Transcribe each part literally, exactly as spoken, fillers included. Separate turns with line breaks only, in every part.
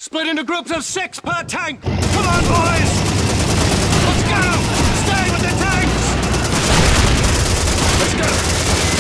Split into groups of six per tank! Come on, boys! Let's go! Stay with the tanks! Let's go!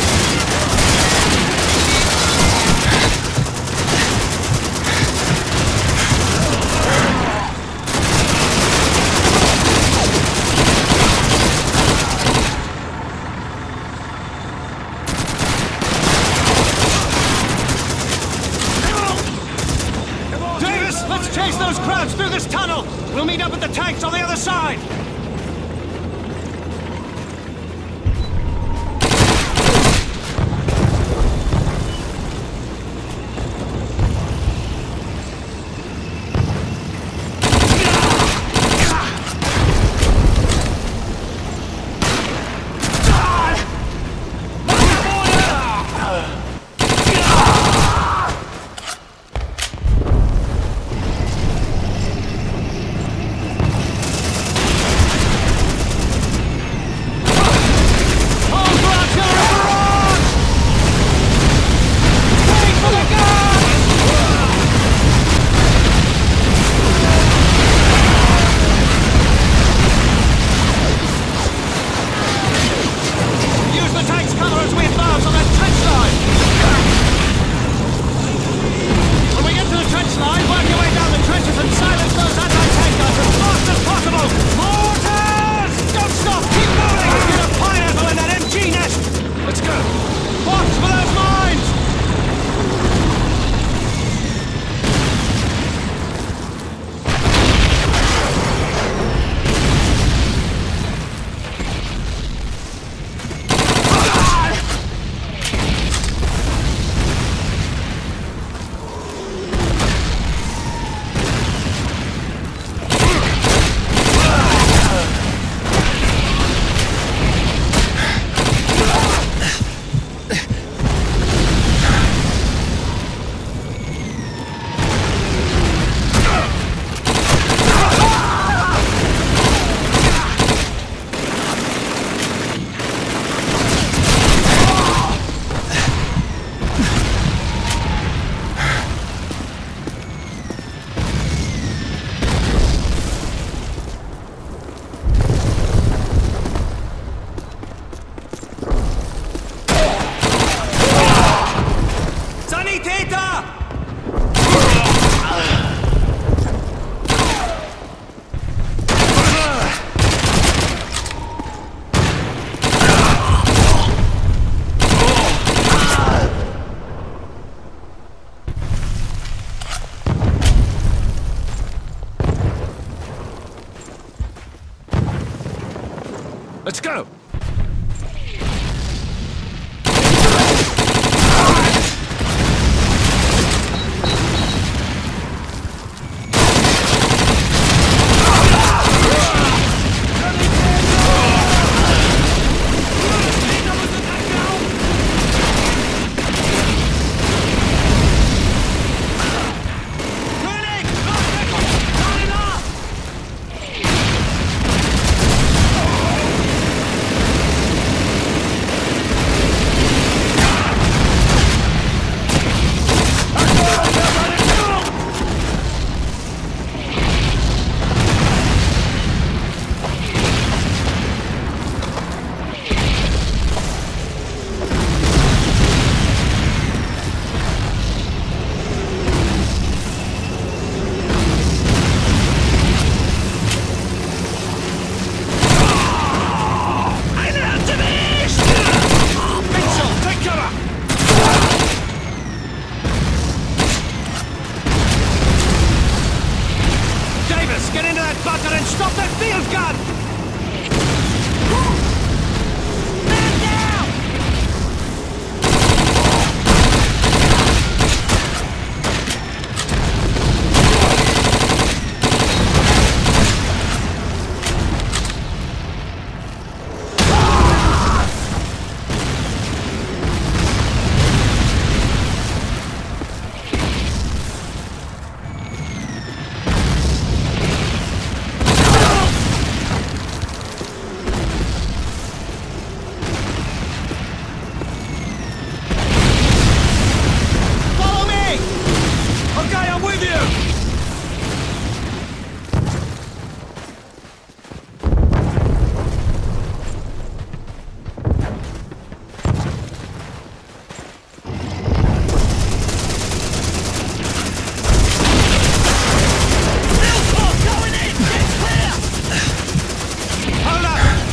Let's chase those crowds through this tunnel! We'll meet up with the tanks on the other side!
Let's go!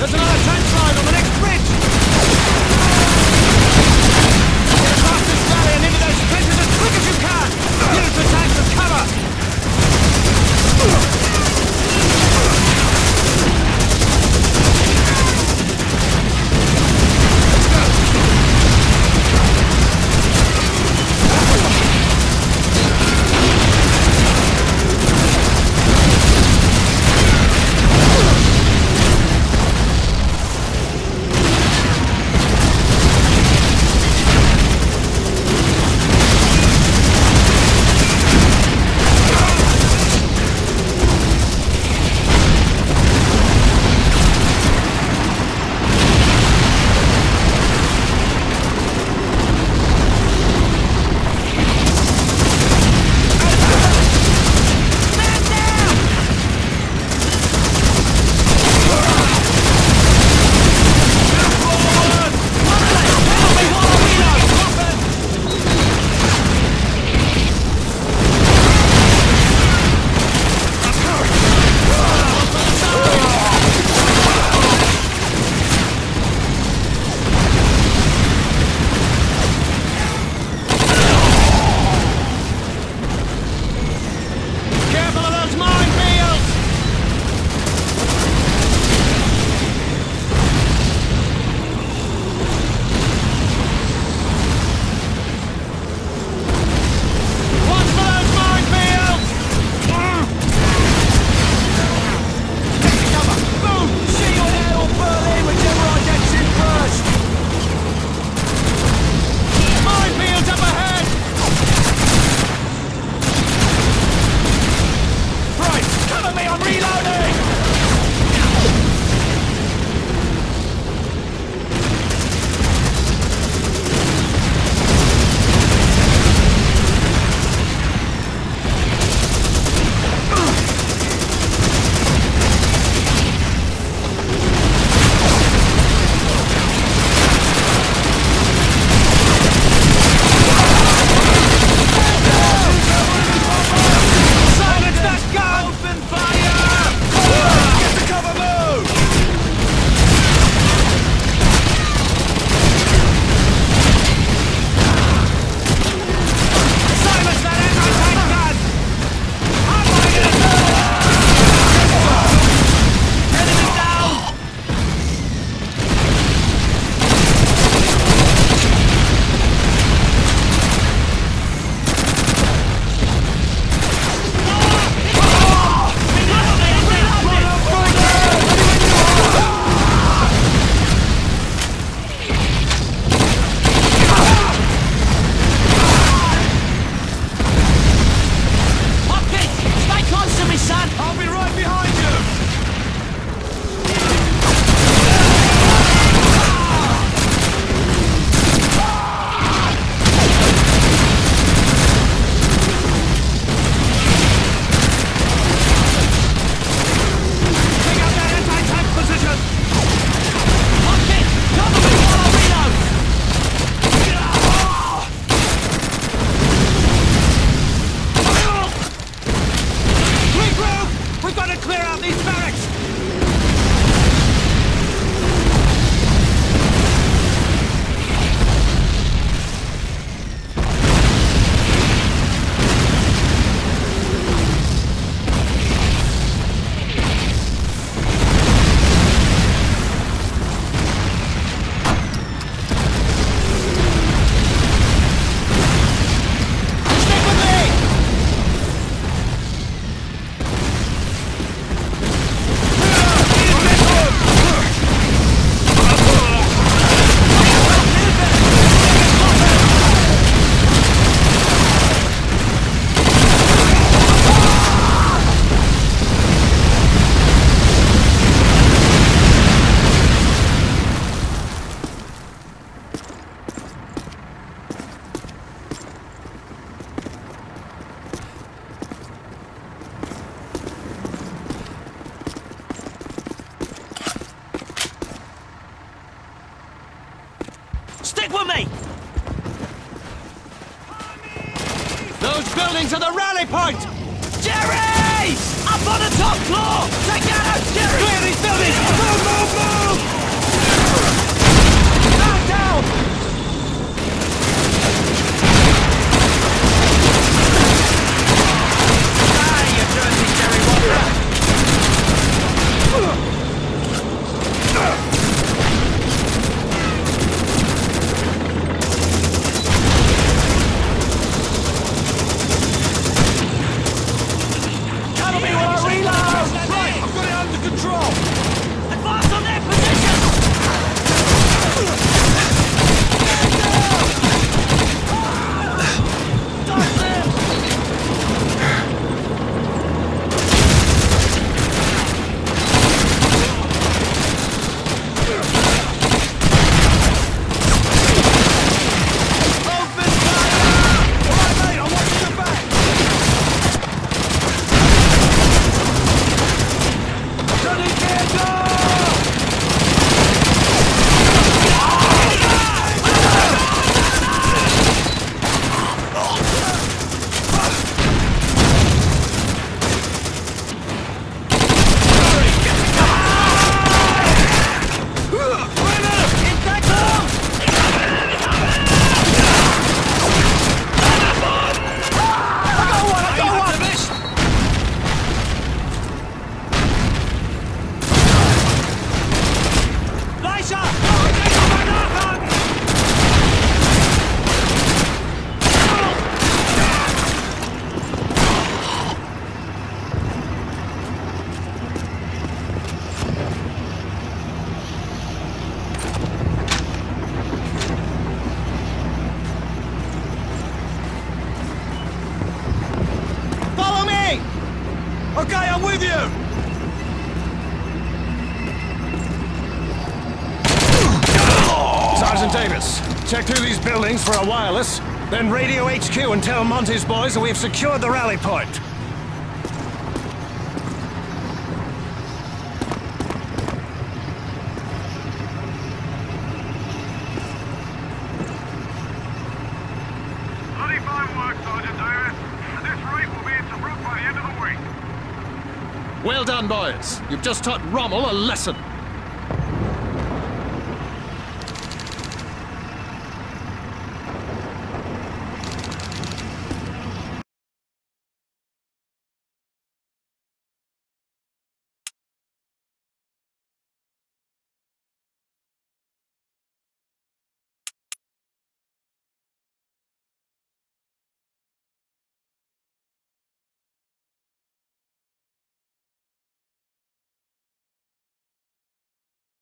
There's another trench line on the next bridge! Get across this valley and into those trenches as quick as you can! Use the tanks as cover!
Stick with me!
Those buildings are the rally point!
Jerry! Up on the top floor! Take out Jerry!
Clear these buildings! Move, move, move!
I'm with you!
Sergeant Davis, check through these buildings for a wireless, then radio H Q and tell Monty's boys that we've secured the rally point.
Bloody fine work, Sergeant Davis. At this rate, we'll be in Tobruk by the end of the week.
Well done, boys. You've just taught Rommel a lesson.